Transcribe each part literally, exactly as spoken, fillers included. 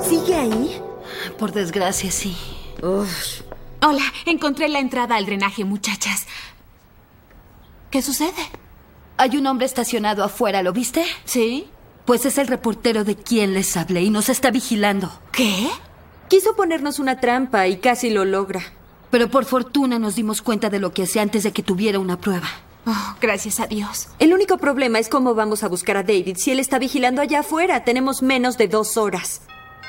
¿Sigue ahí? Por desgracia, sí. Uf. Hola, encontré la entrada al drenaje, muchachas. ¿Qué sucede? Hay un hombre estacionado afuera, ¿lo viste? ¿Sí? Pues es el reportero de quien les hablé y nos está vigilando. ¿Qué? Quiso ponernos una trampa y casi lo logra. Pero por fortuna nos dimos cuenta de lo que hacía antes de que tuviera una prueba. Oh, gracias a Dios. El único problema es cómo vamos a buscar a David si él está vigilando allá afuera. Tenemos menos de dos horas.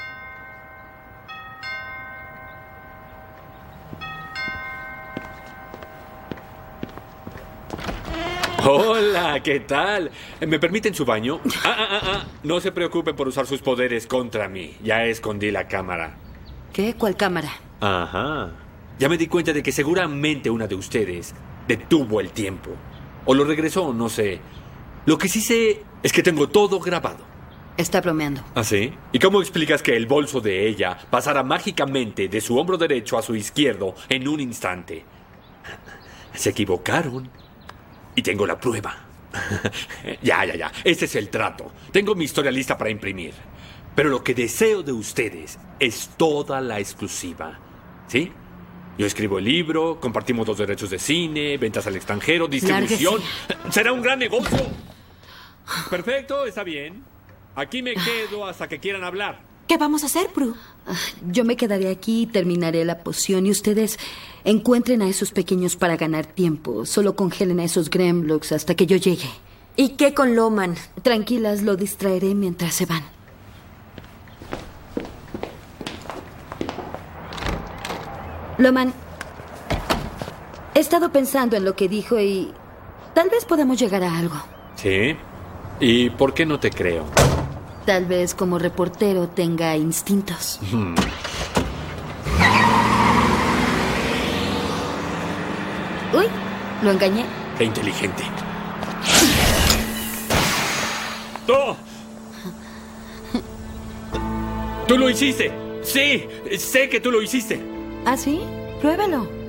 Hola, ¿qué tal? ¿Me permiten su baño? Ah, ah, ah, ah. No se preocupen por usar sus poderes contra mí. Ya escondí la cámara. ¿Qué? ¿Cuál cámara? Ajá. Ya me di cuenta de que seguramente una de ustedes detuvo el tiempo. O lo regresó, no sé. Lo que sí sé es que tengo todo grabado. Está bromeando. ¿Ah, sí? ¿Y cómo explicas que el bolso de ella pasara mágicamente de su hombro derecho a su izquierdo en un instante? Se equivocaron. Y tengo la prueba. Ya, ya, ya. Ese es el trato. Tengo mi historia lista para imprimir. Pero lo que deseo de ustedes es toda la exclusiva. ¿Sí? Yo escribo el libro, compartimos los derechos de cine, ventas al extranjero, distribución. Lárguese. ¡Será un gran negocio! Perfecto, está bien. Aquí me quedo hasta que quieran hablar. ¿Qué vamos a hacer, Prue? Yo me quedaré aquí y terminaré la poción. Y ustedes encuentren a esos pequeños para ganar tiempo. Solo congelen a esos Gremlocks hasta que yo llegue. ¿Y qué con Loman? Tranquilas, lo distraeré mientras se van. Loman, he estado pensando en lo que dijo y tal vez podamos llegar a algo. ¿Sí? ¿Y por qué no te creo? Tal vez como reportero tenga instintos. Hmm. Uy, lo engañé. Qué inteligente. ¡Oh! ¡Tú lo hiciste! ¡Sí! ¡Sé que tú lo hiciste! ¿Ah, sí? Pruébalo.